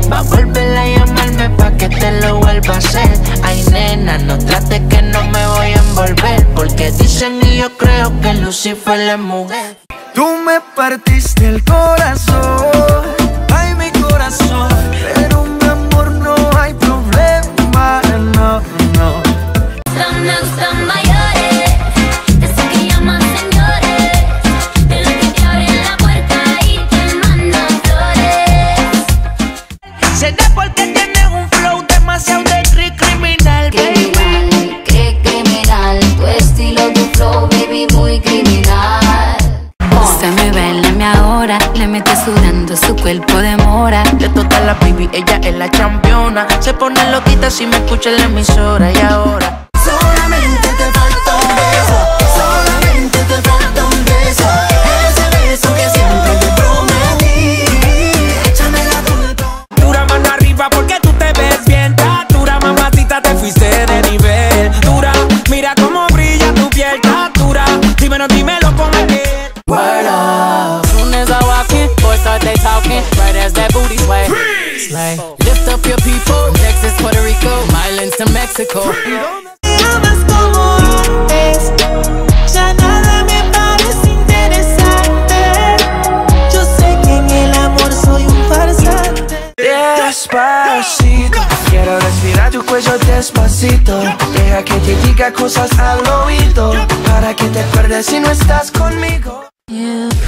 Va a volver a llamarme pa' que te lo vuelva a hacer. Ay nena, no trates que no me voy a envolver, porque dicen y yo creo que Lucifer es mujer. Tú me partiste el corazón, ay mi corazón, pero mi amor no hay problema, no, no. Me gustan mayores, de esos que llaman señores, de los que te abren la puerta y te mandan flores. Será porque tienes un flow demasiado de criminal, baby. Criminal, qué criminal, tu estilo, tu flow, baby, muy criminal. Usted me bailame ahora, le mete sudando su cuerpo de mora. De todas las baby, ella es la campeona. Se pone loquita si me escucha en la emisora. Y ahora Solamente te falta un beso, solamente te falta un beso, ese beso que siempre te prometí. Échame la culpa. Dura mano arriba porque tú te ves bien. Dura mamacita, te fuiste de nivel. Dura, mira cómo brilla tu piel. Dura, dímelo con él. word up. Soon as I walk in, boys start they talking. Right as that booty sway. Slay. Lift up your people, Texas, Puerto Rico, Milan to Mexico. Amas como es, ya nada me parece interesante. Yo sé que en el amor soy un farsante. Despacito, quiero respirar tu cuello despacito. Deja que te diga cosas al oído, para que te acuerdes si no estás conmigo. You